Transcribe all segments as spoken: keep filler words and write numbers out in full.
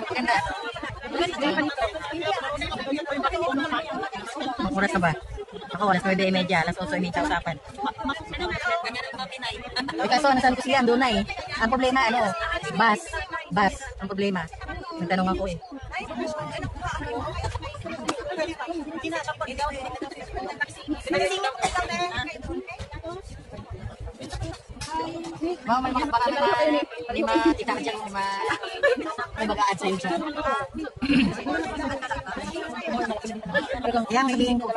Ganda. Oras na ba? Ako, alas nuwebe y media, alas otso y media usapan. Eh, kaso, nasan ko sila, doon na eh. Ang problema, ano, bus. Bus, ang problema. Nagtanong ako eh. Mau may mga baka naman, lima, kita ka dyan, lima, may bagaan sa'yo dyan. Yan, sabihin ko.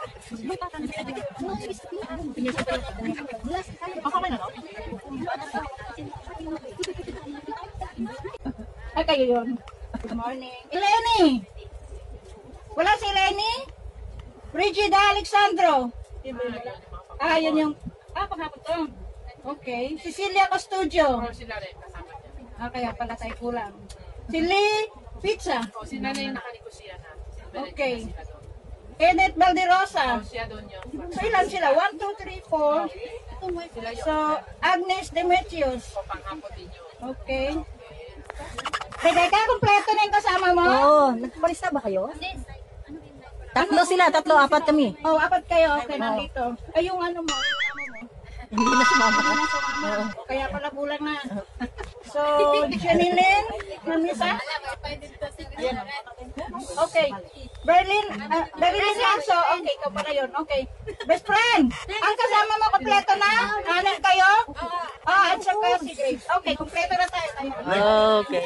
Ay, kayo yun. Good morning. Eleni! Wala si Eleni? Brigida Alexandro. Ah, yun yung... Ah, panghapon to. Okay. Cecilia Custodio. Ah, kaya pala tayo kulang. Si Lee Pizza. O, si nanay nakanegosya na. Okay. Kenneth Valderosa. So, ilan sila? one, two, three, four. So, Agnes Demetrius. Okay. Teka, ka, kompleto na yung kasama mo? Oo, nagpalis na ba kayo? Tatlo sila, tatlo, apat kami. Oh, apat kayo. Okay, nandito. Ay, yung ano mo, yung ano mo. Hindi na sumama ka. Oo. Kaya pala kulang na. So, Janilyn, Mamisa? Okay. Berlin, uh, Berlin Lanso. Okay, ikaw pala yun. Okay. Best friend, ang kasama mo, kompleto na? Anak kayo? Ah, at saka si Grace. Okay, kompleto na tayo. tayo. Okay.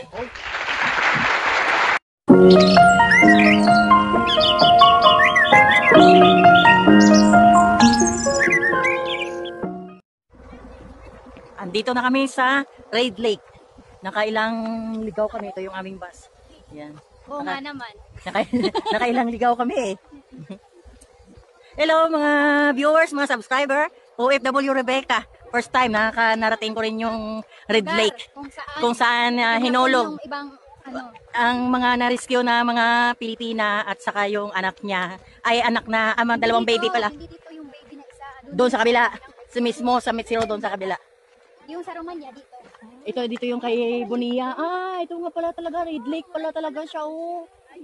Andito na kami sa Red Lake. Nakailang ligaw kami. Ito yung aming bus. Yan. Oo nga naman. Naka, nakailang ligaw kami eh. Hello mga viewers, mga subscriber. O F W Rebecca. First time nakaka-narating ko rin yung Red Lake. Kung saan, Kung saan uh, hinulog yung ibang, ano, ang mga na-rescue na mga Pilipina at saka yung anak niya. Ay anak na, ama, dalawang dito, baby pala. Hindi dito yung baby na isa. Doon sa kabila. Sa mismo, sa Met Zero doon sa kabila. Yung sa Romania dito. Ito dito yung kay Bonilla. Ah, ito nga pala talaga. Red Lake pala talaga siya. Oh.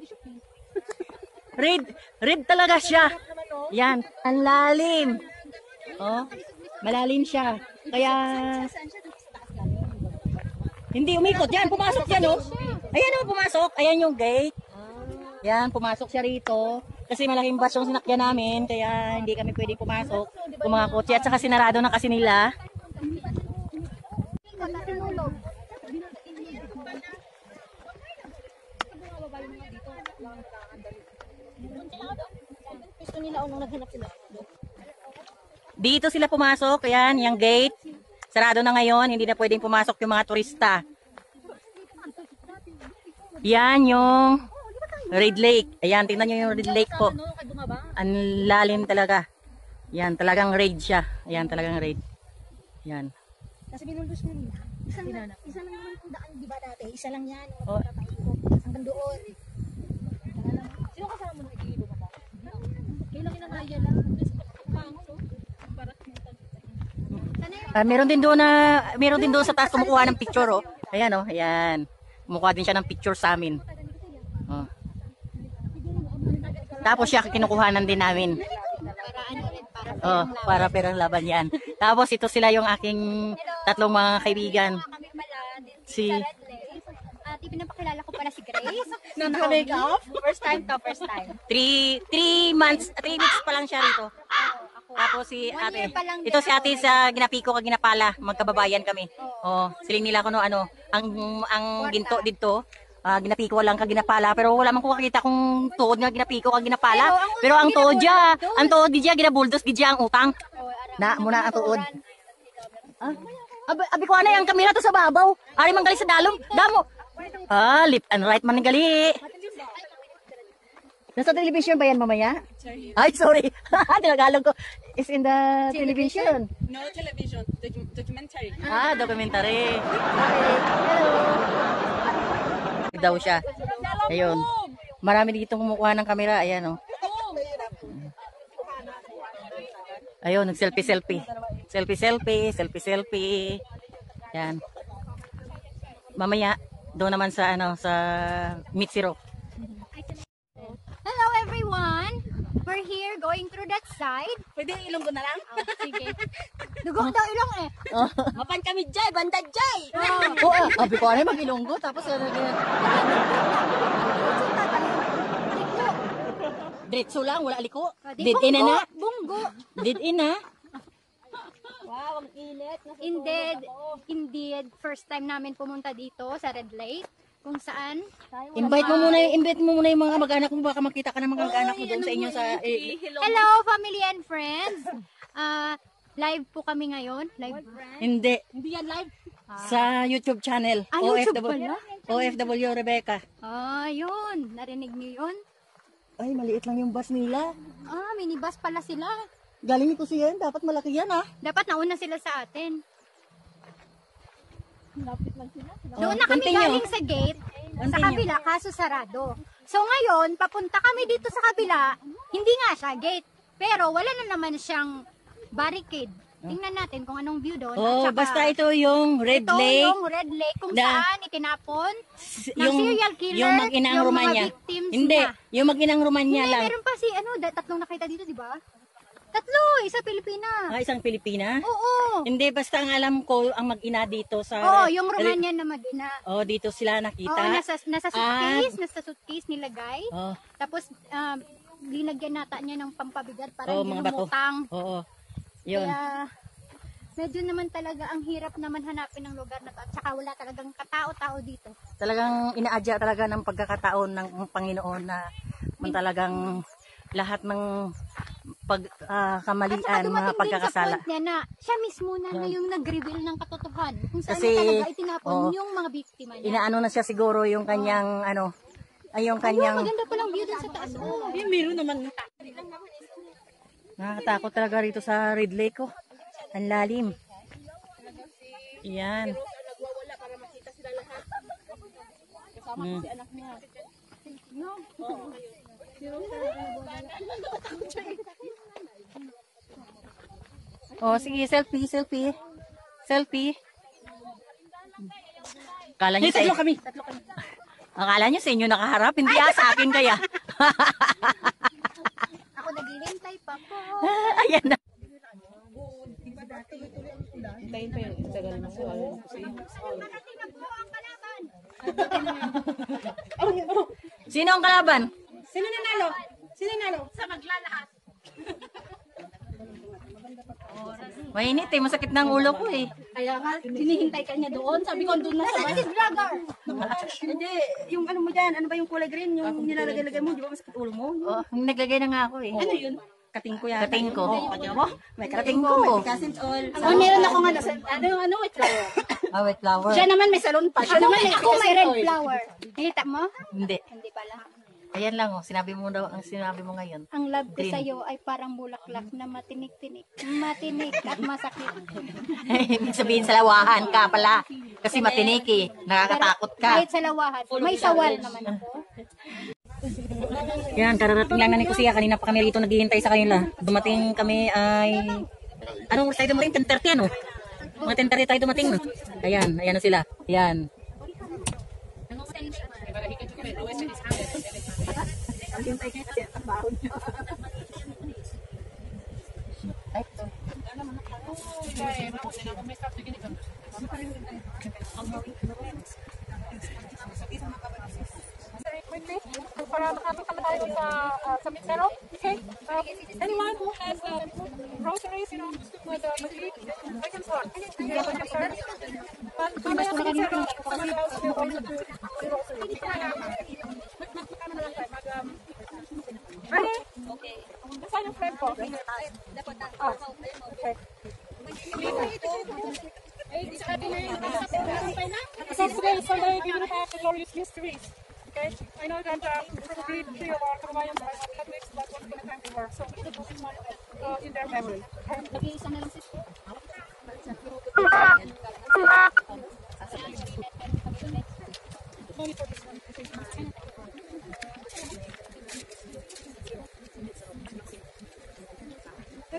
Red, red talaga siya. Yan, ang lalim. Oh, malalim siya. Kaya hindi umikot. Yan, pumasok yan oh. Ayan oh, pumasok. Ayan yung gate. Yan, pumasok siya rito. Kasi malaking bus yung sinakyan namin. Kaya hindi kami pwede pumasok. Kung mga kotse. At saka sinarado na kasi nila. Dito sila pumasok, ayan, yung gate. Sarado na ngayon, hindi na pwedeng pumasok yung mga turista. Yan yung Red Lake. Ayan, tingnan nyo yung Red Lake po. Ang lalim talaga. Yan, talagang raid siya. Ayan, talagang raid. Yan. Kasi binuldos mo nila. Isang, isa lang naman kung daan, di ba dati? Isa lang yan. Oh. Hanggang doon. Sino kasama mo nung ikilibo ka ba? Kailan kinamaya lang. Uh, meron din doon na, meron din doon sa taas kumukuha ng picture oh. Ayan oh, ayan. Kumukuha din siya ng picture sa amin. Oh. Tapos siya kinukuhanan din namin. Oh, para perang laban yan. Tapos ito sila yung aking tatlong mga kaibigan. Si At ipinapakilala ko pala si Grace. Nag-make up? First time to, first time. three, three months, three weeks pa lang siya rito. Tapos si ate, ito si ate sa Ginapiko kag Ginapala, magkababayan kami. Oh, siling nila ko no ano, ang ang ginto dito, uh, Ginapiko lang kag Ginapala, pero wala man ko makita kung tuod nga Ginapiko kag Ginapala. Pero ang tuod dia, ang tuod dia ginabuldos gidya ang utang. Na muna ang tuod. Ah, abi, abi ko anay ang kamera to sa babaw. Ari man gali sa dalom, damo. Ah, left and right man gali. Nasa television ba yan mamaya? Sorry. Ay, sorry. Tinagalog ko. Is in the television. No television, docu documentary. Ah, documentary. Okay. Hello. Daw siya. Ayun. Marami dito kumukuha ng kamera. Ayan, oh. Ayun, nag-selfie-selfie. Selfie-selfie, selfie-selfie. Yan. Mamaya, Doon naman sa ano sa Mitsiro. Hello everyone! We're here going through that side. Pwede ilong ko na lang? Oh, sige. Dugo daw ilong eh. Mapan kami jay, bandad jay! Oo, oh, abi ko ay mag-Ilonggo tapos ano diretso lang, wala liko. Did in na. Bunggo. Did in na. Wow, ang init. Indeed, indeed, first time namin pumunta dito sa Red Lake. Kung saan? Invite mo muna, invite mo muna yung mga mag-anak mo, baka makita ka ng mga mag-anak mo doon sa inyo sa eh, Hello, family and friends. Ah, live po kami ngayon. Live. hindi Hindi yan live. sa YouTube channel Ah, O F YouTube W pala? O F W Rebecca. Ah, yun. Narinig niyo yun? Ay, maliit lang yung bus nila. Ah, minibus pala sila. Galing ko siya, dapat malaki yan ah. Dapat nauna sila sa atin. Doon Oh, na kami continue. galing sa gate, sa Continue. kabila, kaso sarado. So ngayon, papunta kami dito sa kabila, hindi nga siya gate, pero wala na naman siyang barricade. Tingnan natin kung anong view doon. Oh, At saka, basta ito yung Red ito Lake. yung Red Lake kung Na- saan itinapon ng yung serial killer, yung mag-inang yung mga Romanya. victims Hindi, niya. yung mag-inang Romanya Hindi, lang. meron pa si, ano, da- tatlong nakita dito, di ba? Tatlo, isa Pilipina. Ah, isang Pilipina? Oo. Hindi, basta ang alam ko, ang mag-ina dito sa... Oo, yung Romanya na mag-ina. Oh, dito sila nakita. Oo, nasa, nasa Ah. suitcase, nasa suitcase nilagay. Oh, Tapos, um, linagyan nata niya ng pampabigat para oh, hindi mga bato. lumutang. Oo. Yun. Kaya, medyo naman talaga ang hirap naman hanapin ng lugar na to. At saka wala talagang katao-tao dito. Talagang inaadya talaga ng pagkakataon ng Panginoon na man talagang lahat ng pag ah, At saka kamalian, mga dumating din sa pagkakasala. point niya na siya mismo na, na yung nag-reveal ng katotohanan. Kung saan Kasi, niya talaga itinapon oo, yung mga biktima niya. Inaano na siya siguro yung kanyang ano, ay yung Ayun, kanyang maganda palang view dun sa taas. Oh. Eh, meron naman. nakakatakot talaga rito sa Red Lake ko. Ang lalim. Yan. Nagwawala para makita sila lahat. Kasama Mm. si anak niya. Oh, sige, selfie, selfie. Selfie. Akala niyo sa Tatlo kami. Tatlo kami. Akala niyo sa inyo nakaharap, hindi ah, sa akin kaya. Ako naghihintay pa po. Ayan na. Hintayin pa yun. Tagal na sa ano kasi. Narating na po ang kalaban. Sino ang kalaban? Sino nanalo? Sino nanalo? Sa maglalahat. Mainit eh, masakit na ang ulo ko eh. Kaya nga, hinihintay ka niya doon. Sabi ko, doon na sa Nasaan si vlogger? Hindi, yung ano mo dyan, ano ba yung kulay green? Yung nilalagay-lagay mo, di ba masakit ulo mo? Oh, naglagay na nga ako eh. Ano yun? Kating ko yan. Kating ko. Oh, kanya mo? May Kating kating ko. ko, may picasin all. Oh, meron ako nga, nasa- ano yung ano, wait flower. Ah, wait, flower. Siya naman may salon pa. Siya Ako, naman may, may ako may red oil. flower. Nakita mo? Hindi. Hindi pala. Ayan lang oh, sinabi mo daw, ang sinabi mo ngayon. Ang love ko Green. sa'yo ay parang bulaklak na matinik-tinik. Matinik at masakit. Ibig sabihin sa lawahan ka pala. Kasi matinik eh. Nakakatakot ka. Kahit sa lawahan. May sawal naman ako. Yan, kararating lang na ni Kusiya. Kanina pa kami rito naghihintay sa kanila. Dumating kami ay... Anong oras tayo dumating? ten thirty ano? Mga ten thirty tayo dumating no? Ayan, ayan na sila. Ayan. Para makapagkama tayo sa uh, sa Mitsero. Okay? Um, anyone who has um, groceries, you know, with uh, mag-eat, I can start. Yeah, I can start. But mamaya sa Mitsero, someone else will also do the groceries. Mag-magkama na lang tayo. Mag, um, ready? Okay. Saan yung friend ko? Ah, okay. So today is Sunday, we will have the glorious mysteries. Okay, I know that uh, probably three of our Kababayans are not Catholics, but once upon a time they were. So we should focus on uh, in their memory. Nag-iisa na lang si Only for this one, I think. Let's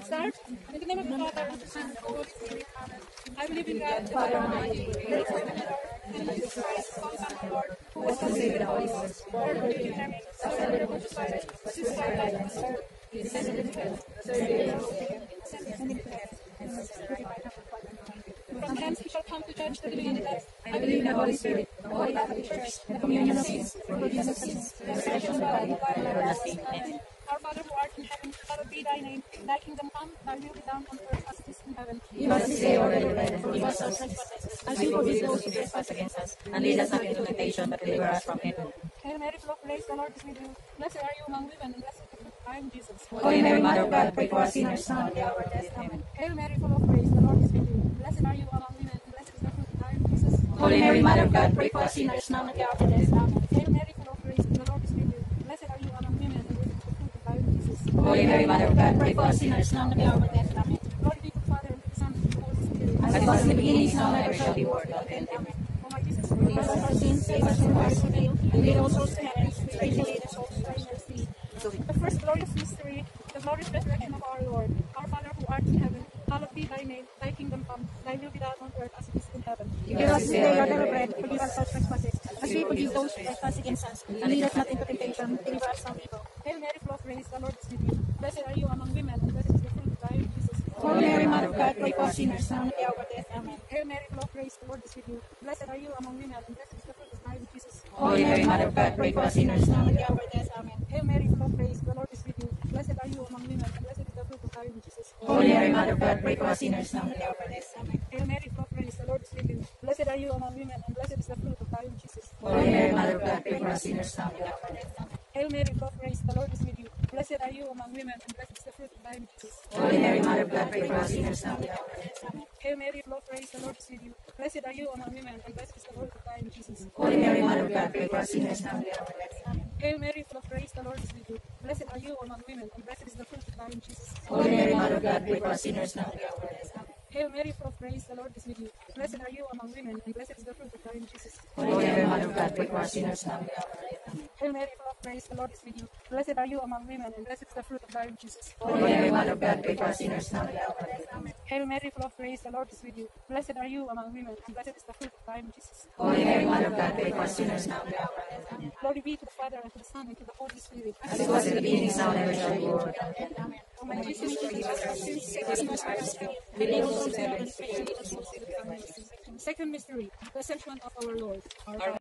Let's start. In the name of the Father, and the Son, and the Holy Spirit. Amen. I believe in God, the Father Almighty, creator of heaven and earth, and Jesus Christ, His Son, Son of Lord, who was conceived in the Holy Ghost, born of the Virgin Mary, suffered under Pontius Pilate, was crucified, died, and was buried. He descended into hell. The third day he rose again, ascended into heaven, and was seated at the right hand of the Father. From hence he shall come to judge the living and the dead. I believe in the Holy Spirit, the Holy Catholic Church, the communion of saints, the forgiveness of sins, the resurrection of the body, and everlasting life. Amen. Our Father who art in heaven, hallowed be thy name. Thy kingdom come, thy will be done on earth as it is in heaven. Give us this day our daily bread, and forgive us our trespasses, as we forgive those who trespass against us. And lead us not into temptation, but deliver us from evil. Hail Mary, full of grace, the Lord is with you. Blessed are you among women, and blessed is the fruit of thy womb, Jesus. Holy Mary, Mother of God, pray for us sinners now and at the hour of death. Amen. Hail Mary, full of grace, the Lord is with you. Blessed are you among women, and blessed is the fruit of thy womb, Jesus. Holy Mary, Mother of God, pray for us sinners now and at the hour of death. Amen. Hail Mary, full of grace, the Lord is with you. Blessed are you among women, and blessed is the fruit of thy womb, Jesus. Holy Mary, Mother of God, pray for us sinners now and at the hour of death. Amen. Glory be to the Father, and to the Son, and to the Holy Spirit. As it was in the beginning, is now, and ever shall be, world without end. Amen. O my Jesus, forgive us our sins, save us from our sin, and lead all souls to heaven, especially the souls of thy mercy. The first glorious mystery, the glorious resurrection of our Lord. Our Father who art in heaven, hallowed be thy name. Thy kingdom come, thy will be done on earth as it is in heaven. Give us today our daily bread, forgive us our trespasses, as we forgive those who trespass against us. And lead us not into temptation, deliver us from evil. Hail Mary, full of grace, the Lord is with you. Blessed are you among women, and blessed is the fruit of thy womb, Jesus. Holy Mary, Mother of God, pray for us sinners now and at the hour of death. Amen. Hail Mary, full of grace, the Lord is with you. Blessed are you among women, and blessed is the fruit of thy womb, Jesus. Holy Mary, Mother of God, pray for us sinners now and at the hour of death. Amen. Hail Mary, full of grace, the Lord is with you. Blessed are you among women, and blessed is the fruit of thy womb, Jesus. Holy Mary, Mother of God, pray for us sinners now and at the hour of death. Amen. Hail Mary, full of grace, the Lord is with you. Blessed are you among women, and blessed is the fruit of thy womb, Jesus. Holy Mary, Mother of God, pray for us sinners now and at the hour of death. Amen. Hail Mary, full of grace, the Lord is with you. Blessed are you among women, and blessed is the fruit of thy womb, Jesus. Holy Mary, Mother of God, pray for us sinners now and at the hour of death. Amen. Hail Mary, full of grace, the Lord is with you. Blessed are you among women, and blessed is the fruit of thy womb, Jesus. Holy Mary, Mother of God, pray for us sinners now and at the hour of death. Amen. Hail Mary, full of grace, the Lord is with you. Blessed are you among women, and blessed is the fruit of thy womb, Jesus. Holy Mary, Mother of God, pray for us sinners now and at the hour of death. Amen. Hail Mary, full of grace, the Lord is with you. Blessed are you among women, and blessed is the fruit of thy womb, Jesus. Holy Mary, Mother of God, pray for us sinners now and at the hour of death. Amen. Hail Mary, full of grace, the Lord is with you. Blessed are you among women, and blessed is the fruit of thy womb, Jesus. Holy Mary, Mother of God, pray for us sinners now and at the hour of death. Amen. Hail Mary, full of grace, the Lord is with you. Blessed are you among women, and blessed is the fruit of thy womb, Jesus. Holy Mary, Mother of God, pray for us sinners now and at the hour of death. Amen. Glory be to the Father, and to the Son, and to the Holy Spirit. As it was in the beginning, is now, and ever shall be, world without end. Amen. O my Jesus, forgive us our sins, save us from our sin, and lead all souls to heaven, especially the souls of thy mercy. Second mystery, the Ascension of our Lord. Our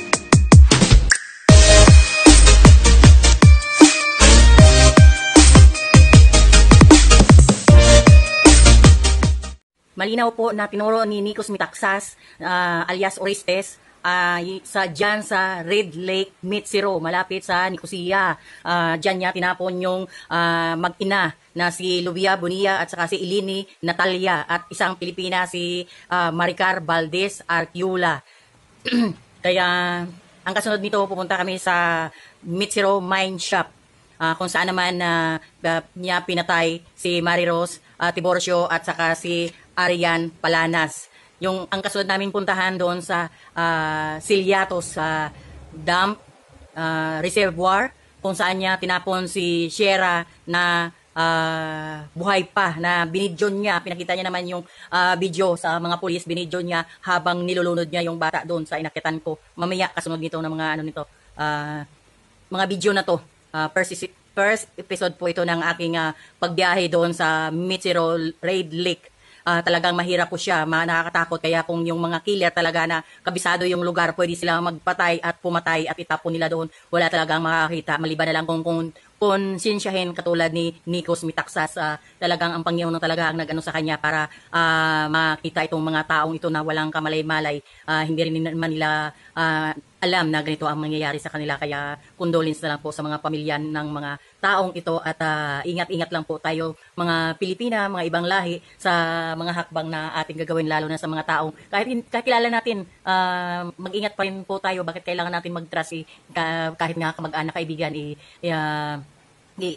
Malinaw po na tinuro ni Nikos Metaxas ah, alias Orestes ah, y- sa dyan sa Red Lake Mitsiro, malapit sa Nicosia. Ah, dyan niya tinapon yung ah, mag-ina na si Luvia Bonilla at saka si Ilini Natalia at isang Pilipina si ah, Maricar Valdez Arciula. Kaya ang kasunod nito pupunta kami sa Mitsiro Mine Shop. Ah, kung saan naman na niya pinatay si Mary Rose ah, Tiborcio at saka si Arian Palanas. Yung ang kasunod namin puntahan doon sa uh, Siliatos sa dump ah, reservoir kung saan niya tinapon si Sierra na ah, buhay pa, na binidyon niya. Pinakita niya naman yung ah, video sa mga pulis, binidyon niya habang nilulunod niya yung bata doon sa inakitan ko. Mamaya kasunod nito ng mga ano nito, ah, mga video na to. Uh, first, is- first episode po ito ng aking uh, pagbiyahe doon sa Mitsiro Red Lake. Uh, talagang mahirap po siya, ma- nakakatakot. Kaya kung yung mga killer talaga na kabisado yung lugar, pwede sila magpatay at pumatay at itapon nila doon. Wala talagang makakita. Maliban na lang kung, kung konsensyahin katulad ni Nikos Metaxas. Uh, talagang ang Panginoon na talaga ang nag-ano sa kanya para uh, makita itong mga taong ito na walang kamalay-malay. Uh, hindi rin naman nila uh, alam na ganito ang mangyayari sa kanila, kaya condolence na lang po sa mga pamilya ng mga taong ito at uh, ingat-ingat lang po tayo mga Pilipina, mga ibang lahi sa mga hakbang na ating gagawin, lalo na sa mga taong kahit kakilala natin, uh, mag-ingat pa rin po tayo. Bakit kailangan natin mag-trust eh, kahit nga kamag-anak, kaibigan eh, uh, eh,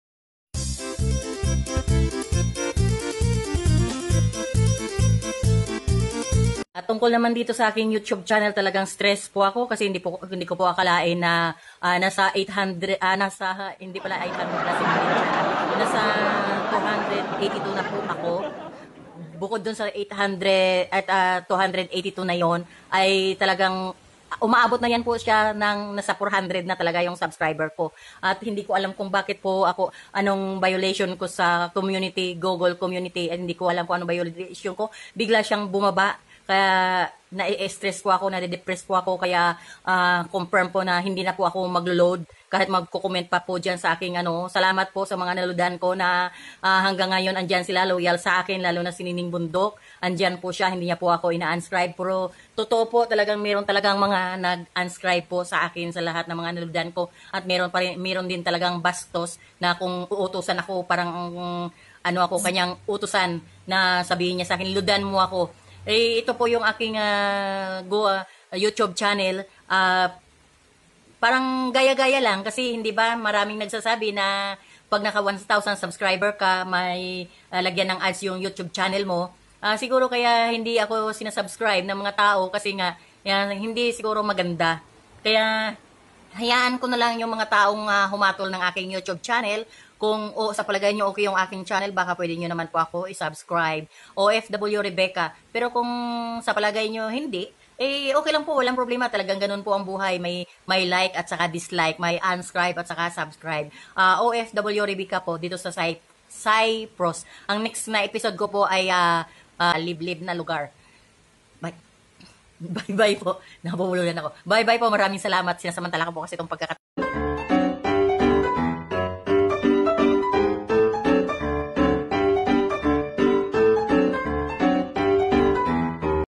At tungkol naman dito sa aking YouTube channel, talagang stress po ako kasi hindi po hindi ko po akalain na uh, nasa eight hundred ah nasa hindi pala eight hundred plus hindi, nasa two hundred eighty-two na po ako. Bukod dun sa eight hundred at ah, two hundred eighty-two na yon ay talagang umaabot na yan po siya ng nasa four hundred na talaga yung subscriber ko. At hindi ko alam kung bakit po ako, anong violation ko sa community, Google community, at hindi ko alam kung anong violation ko. Bigla siyang bumaba. Kaya na-stress po ako, na-depress po ako, kaya ah, confirm po na hindi na po ako maglo-load kahit magko-comment pa po dyan sa aking ano. Salamat po sa mga naludan ko na ah, hanggang ngayon andyan sila, loyal sa akin, lalo na si Nining Bundok. Andyan po siya, hindi niya po ako ina-unscribe. Pero totoo po, talagang meron talagang mga nag-unscribe po sa akin sa lahat ng mga naludan ko. At meron, pa rin, meron din talagang bastos na kung uutusan ako, parang um, ano ako, kanyang utusan na sabihin niya sa akin, ludan mo ako. Eh, ito po yung aking uh, go, uh, YouTube channel. Uh, parang gaya-gaya lang kasi hindi ba maraming nagsasabi na pag naka one thousand subscriber ka, may uh, lagyan ng ads yung YouTube channel mo. Uh, siguro kaya hindi ako sinasubscribe ng mga tao kasi nga yan, hindi siguro maganda. Kaya hayaan ko na lang yung mga taong uh, humatol ng aking YouTube channel. Kung o, sa palagay nyo okay yung aking channel, baka pwede nyo naman po ako i-subscribe. O F W Rebecca. Pero kung sa palagay nyo hindi, eh okay lang po, walang problema. Talagang ganun po ang buhay. May, may like at saka dislike, may unscribe at saka subscribe. Uh, O F W Rebecca po dito sa Cy Cyprus. Ang next na episode ko po ay uh, uh, liblib na lugar. Bye. Bye-bye po. Napumulunan ako. Bye-bye po. Maraming salamat. Sinasamantala ko po kasi itong pagkakat...